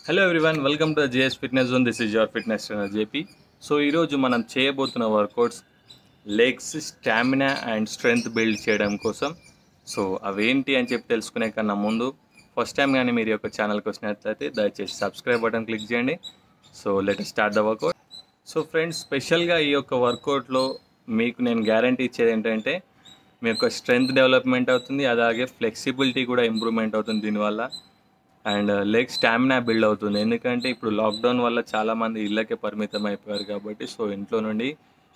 Hello everyone, welcome to JS fitness zone. This is your fitness trainer JP. So ఈరోజు మనం చేయబోతున్న workouts legs stamina and strength build చేయడం కోసం. So అవేంటి అని చెప్పి తెలుసుకునే కన్నా ముందు ఫస్ట్ టైం కానీ మీరు యొక్క ఛానల్కి వచ్చినట్లయితే దయచేసి సబ్స్క్రైబ్ బటన్ క్లిక్ చేయండి. So let us start the workout. So friends, స్పెషల్గా ఈ యొక్క వర్కౌట్లో మీకు నేను గ్యారంటీ ఇచ్చేది ఏంటంటే మీ యొక్క స్ట్రెంగ్త్ డెవలప్మెంట్ అవుతుంది, అలాగే ఫ్లెక్సిబిలిటీ కూడా ఇంప్రూవ్మెంట్ అవుతుంది దీనివల్ల. అండ్ లెగ్ స్టామినా బిల్డ్ అవుతుంది. ఎందుకంటే ఇప్పుడు లాక్డౌన్ వల్ల చాలామంది ఇళ్ళకే పరిమితం అయిపోయారు కాబట్టి సో ఇంట్లో నుండి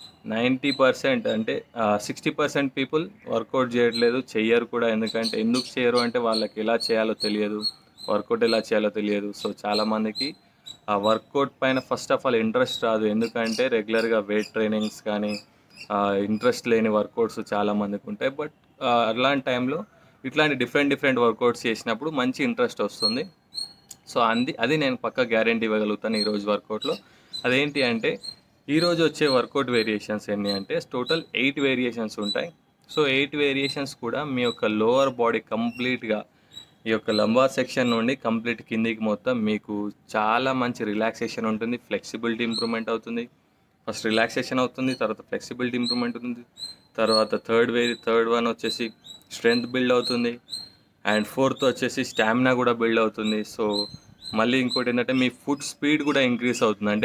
90% అంటే 60% పీపుల్ వర్కౌట్ చేయట్లేదు, చెయ్యరు కూడా. ఎందుకు చేయరు అంటే వాళ్ళకి ఎలా చేయాలో తెలియదు, వర్కౌట్ ఎలా చేయాలో తెలియదు. సో చాలామందికి ఆ వర్కౌట్ పైన ఫస్ట్ ఆఫ్ ఆల్ ఇంట్రెస్ట్ రాదు. ఎందుకంటే రెగ్యులర్గా వెయిట్ ట్రైనింగ్స్ కానీ ఇంట్రెస్ట్ లేని వర్కౌట్స్ చాలామందికి ఉంటాయి. బట్ అలాంటి టైంలో ఇట్లాంటి డిఫరెంట్ వర్కౌట్స్ చేసినప్పుడు మంచి ఇంట్రెస్ట్ వస్తుంది. సో అది నేను పక్కా గ్యారంటీ ఇవ్వగలుగుతాను ఈరోజు వర్కౌట్లో. అదేంటి అంటే ఈరోజు వచ్చే వర్కౌట్ వేరియేషన్స్ ఎన్ని అంటే టోటల్ 8 వేరియేషన్స్ ఉంటాయి. సో 8 వేరియేషన్స్ కూడా మీ యొక్క లోవర్ బాడీ కంప్లీట్గా ఈ యొక్క లంబార్ సెక్షన్ నుండి కంప్లీట్ కిందికి మొత్తం మీకు చాలా మంచి రిలాక్సేషన్ ఉంటుంది, ఫ్లెక్సిబిలిటీ ఇంప్రూవ్మెంట్ అవుతుంది. ఫస్ట్ రిలాక్సేషన్ అవుతుంది, తర్వాత ఫ్లెక్సిబిలిటీ ఇంప్రూవ్మెంట్ ఉంటుంది, తర్వాత థర్డ్ వన్ వచ్చేసి స్ట్రెంగ్త్ బిల్డ్ అవుతుంది, అండ్ ఫోర్త్ వచ్చేసి స్టామినా కూడా బిల్డ్ అవుతుంది. సో మళ్ళీ ఇంకోటి ఏంటంటే మీ ఫుట్ స్పీడ్ కూడా ఇంక్రీజ్ అవుతుంది. అంటే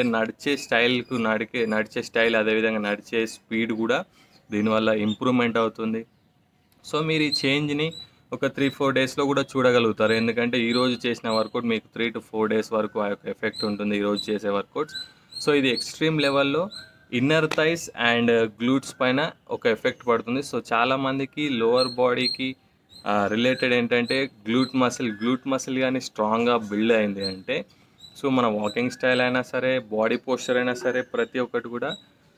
నడిచే స్టైల్ అదేవిధంగా నడిచే స్పీడ్ కూడా దీనివల్ల ఇంప్రూవ్మెంట్ అవుతుంది. సో మీరు ఈ చేంజ్ని ఒక 3-4 డేస్లో కూడా చూడగలుగుతారు. ఎందుకంటే ఈరోజు చేసిన వర్కౌట్ మీకు 3 to 4 డేస్ వరకు ఆ యొక్క ఎఫెక్ట్ ఉంటుంది ఈరోజు చేసే వర్కౌట్స్. సో ఇది ఎక్స్ట్రీమ్ లెవెల్లో ఇన్నర్ థైస్ అండ్ గ్లూట్స్ పైన ఒక ఎఫెక్ట్ పడుతుంది. సో చాలామందికి లోవర్ బాడీకి రిలేటెడ్ ఏంటంటే గ్లూట్ మసిల్ కానీ స్ట్రాంగ్గా బిల్డ్ అయింది అంటే సో మన వాకింగ్ స్టైల్ అయినా సరే, బాడీ పోస్చర్ అయినా సరే, ప్రతి ఒక్కటి కూడా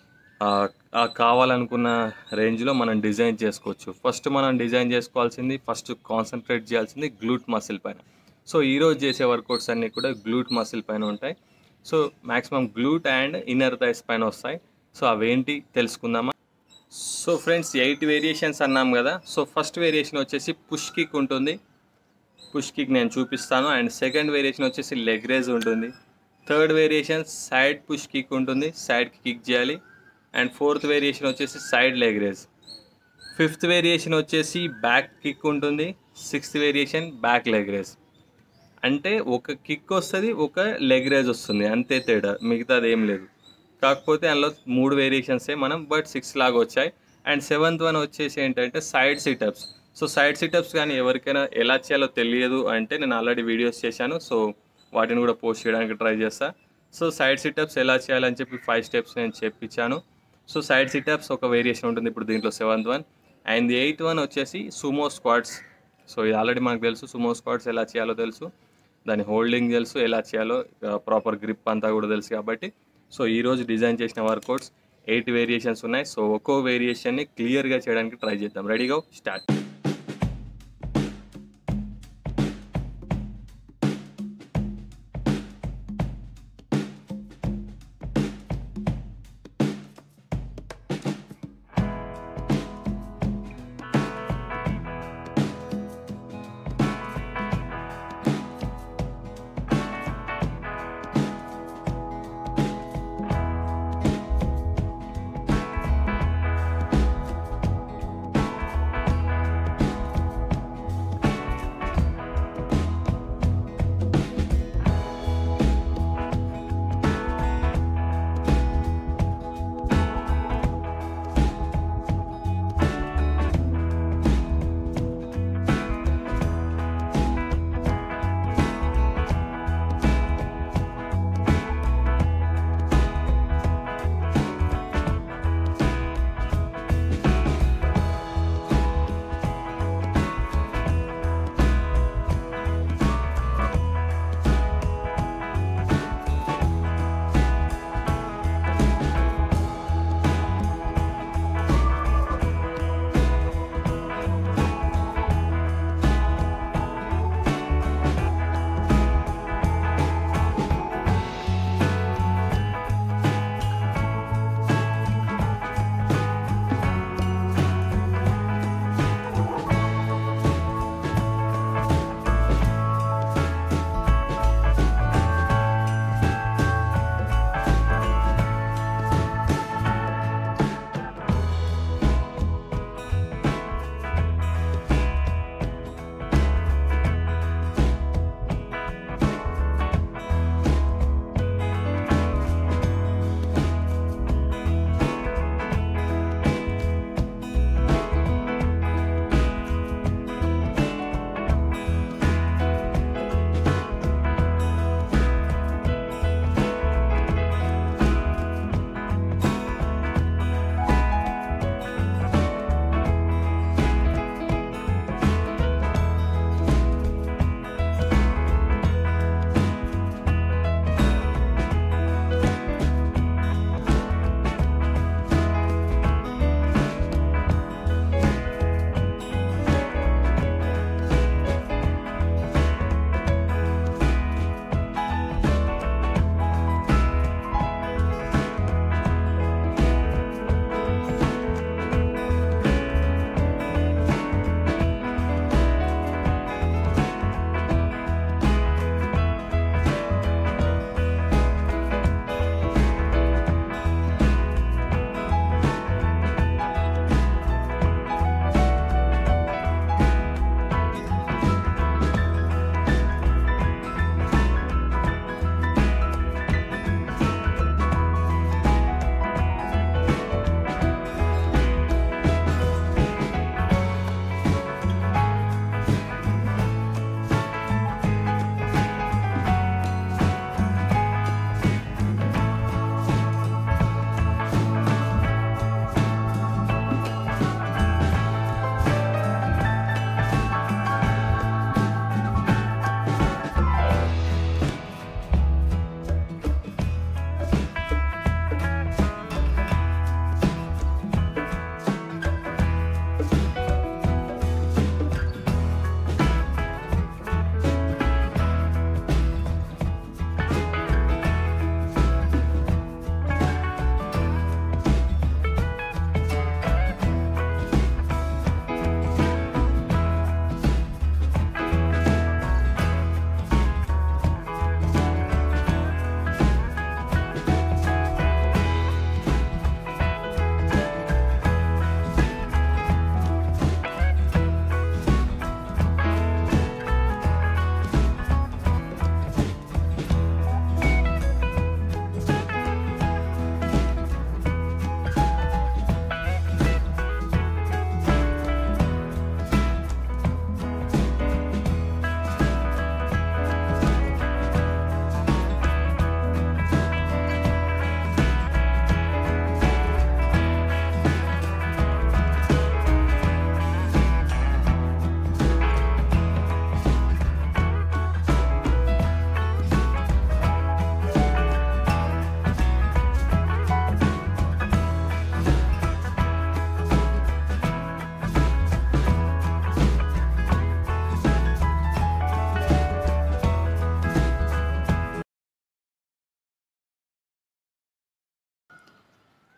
కావాలనుకున్న రేంజ్లో మనం డిజైన్ చేసుకోవచ్చు. మనం డిజైన్ చేసుకోవాల్సింది, కాన్సన్ట్రేట్ చేయాల్సింది గ్లూట్ మసిల్ పైన. సో ఈరోజు చేసే వర్కౌట్స్ అన్నీ కూడా గ్లూట్ మసిల్ పైన ఉంటాయి. So maximum glute and inner thighs పైన వస్తాయి. సో అవేంటి తెలుసుకుందామా. సో ఫ్రెండ్స్, 8 వేరియేషన్స్ అన్నాం కదా. సో ఫస్ట్ వేరియేషన్ వచ్చేసి పుష్ కిక్ ఉంటుంది. పుష్ కిక్ నేను చూపిస్తాను. అండ్ సెకండ్ వేరియేషన్ వచ్చేసి లెగ్ రేజ్ ఉంటుంది. Third variation side push kick ఉంటుంది, సైడ్కి కిక్ చేయాలి. అండ్ ఫోర్త్ వేరియేషన్ వచ్చేసి side leg raise. Fifth variation వచ్చేసి బ్యాక్ కిక్ ఉంటుంది. Sixth variation back leg raise. అంటే ఒక కిక్ వస్తుంది, ఒక లెగ్ రేజ్ వస్తుంది, అంతే తేడా, మిగతాది ఏం లేదు. కాకపోతే అందులో 3 వేరియేషన్సే బట్ 6 లాగా వచ్చాయి. అండ్ సెవెంత్ వన్ వచ్చేసి ఏంటంటే side situps. So side situps కానీ ఎవరికైనా ఎలా చేయాలో తెలియదు అంటే నేను ఆల్రెడీ వీడియోస్ చేశాను. సో వాటిని కూడా పోస్ట్ చేయడానికి ట్రై చేస్తాను. సో సైడ్ సిటప్స్ ఎలా చేయాలని చెప్పి 5 స్టెప్స్ నేను చెప్పించాను. సో సైడ్ సిటప్స్ ఒక వేరియేషన్ ఉంటుంది ఇప్పుడు దీంట్లో, seventh one. And 8th one వచ్చేసి సుమో స్క్వాట్స్. సో ఇది ఆల్రెడీ మనకు తెలుసు, సుమో స్క్వాట్స్ ఎలా చేయాలో తెలుసు, దాని హోల్డింగ్ తెలుసు, ఎలా చేయాలో ప్రాపర్ గ్రిప్ అంతా కూడా తెలుసు. కాబట్టి సో ఈరోజు డిజైన్ చేసిన వర్కౌట్స్ 8 వేరియేషన్స్ ఉన్నాయి. సో ఒక్కో వేరియేషన్ని క్లియర్గా చేయడానికి ట్రై చేద్దాం. రెడీగా స్టార్ట్.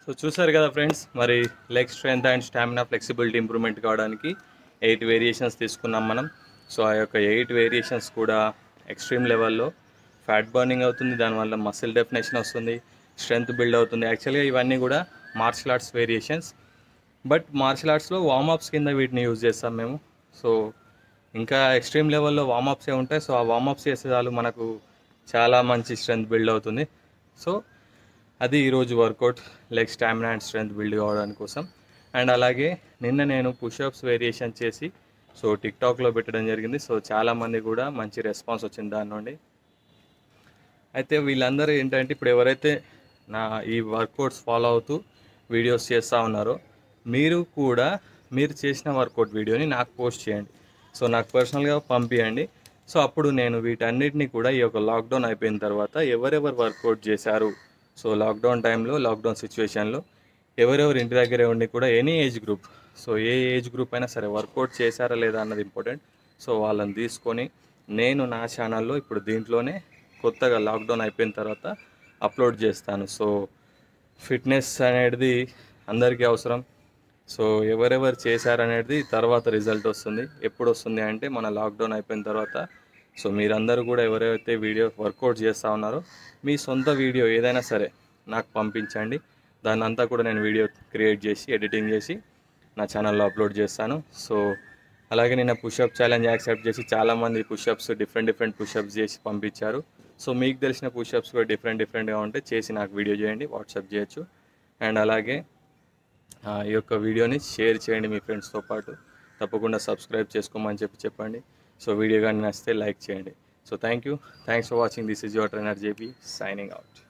సో చూసారు కదా ఫ్రెండ్స్, మరి leg strength and stamina flexibility improvement కావడానికి 8 వేరియేషన్స్ తీసుకున్నాం మనం. సో ఆ యొక్క 8 వేరియేషన్స్ కూడా ఎక్స్ట్రీమ్ లెవెల్లో ఫ్యాట్ బర్నింగ్ అవుతుంది, దానివల్ల మసిల్ డెఫినేషన్ వస్తుంది, స్ట్రెంత్ బిల్డ్ అవుతుంది. యాక్చువల్గా ఇవన్నీ కూడా martial arts variations, but martial ఆర్ట్స్లో వార్మప్స్ కింద వీటిని యూజ్ చేస్తాం మేము. సో ఇంకా ఎక్స్ట్రీమ్ లెవెల్లో వార్మప్సే ఉంటాయి. సో ఆ వార్మప్స్ చేసే చాలు మనకు చాలా మంచి స్ట్రెంత్ బిల్డ్ అవుతుంది. సో అది ఈరోజు workout, leg stamina and strength build కావడానికి కోసం. అండ్ అలాగే నిన్న నేను పుషప్స్ వేరియేషన్ చేసి సో టిక్టాక్లో పెట్టడం జరిగింది. సో చాలామంది కూడా మంచి రెస్పాన్స్ వచ్చింది దాని నుండి. అయితే వీళ్ళందరూ ఏంటంటే ఇప్పుడు ఎవరైతే నా ఈ వర్కౌట్స్ ఫాలో అవుతూ వీడియోస్ చేస్తూ ఉన్నారో మీరు కూడా మీరు చేసిన వర్కౌట్ వీడియోని నాకు పోస్ట్ చేయండి. సో నాకు పర్సనల్గా పంపించండి. సో అప్పుడు నేను వీటన్నిటిని కూడా ఈ యొక్క లాక్డౌన్ అయిపోయిన తర్వాత ఎవరెవరు వర్కౌట్ చేశారు, సో లాక్డౌన్ టైంలో లాక్డౌన్ సిచ్యువేషన్లో ఎవరెవరు ఇంటి దగ్గరే ఉండి కూడా ఎనీ ఏజ్ గ్రూప్, సో ఏ ఏజ్ గ్రూప్ అయినా సరే వర్కౌట్ చేశారా లేదా అన్నది ఇంపార్టెంట్. సో వాళ్ళని తీసుకొని నేను నా ఛానల్లో ఇప్పుడు దీంట్లోనే కొత్తగా లాక్డౌన్ అయిపోయిన తర్వాత అప్లోడ్ చేస్తాను. సో ఫిట్నెస్ అనేది అందరికీ అవసరం. సో ఎవరెవరు చేశారనేది తర్వాత రిజల్ట్ వస్తుంది. ఎప్పుడు వస్తుంది అంటే మన లాక్డౌన్ అయిపోయిన తర్వాత. సో మీరందరూ కూడా ఎవరైతే వీడియో వర్కౌట్ చేస్తూ ఉన్నారో మీ సొంత వీడియో ఏదైనా సరే నాకు పంపించండి. దాన్ని అంతా కూడా నేను వీడియో క్రియేట్ చేసి ఎడిటింగ్ చేసి నా ఛానల్లో అప్లోడ్ చేస్తాను. సో అలాగే నేను పుషప్ ఛాలెంజ్ యాక్సెప్ట్ చేసి చాలామంది పుషప్స్ డిఫరెంట్ పుషప్స్ చేసి పంపించారు. సో మీకు తెలిసిన పుషప్స్ కూడా డిఫరెంట్గా ఉంటే చేసి నాకు వీడియో చేయండి, వాట్సాప్ చేయొచ్చు. అండ్ అలాగే ఈ యొక్క వీడియోని షేర్ చేయండి మీ ఫ్రెండ్స్తో పాటు. తప్పకుండా సబ్స్క్రైబ్ చేసుకోమని చెప్పండి. సో వీడియో కానీ నచ్చితే లైక్ చేయండి. So thanks for watching. This is your trainer JP signing out.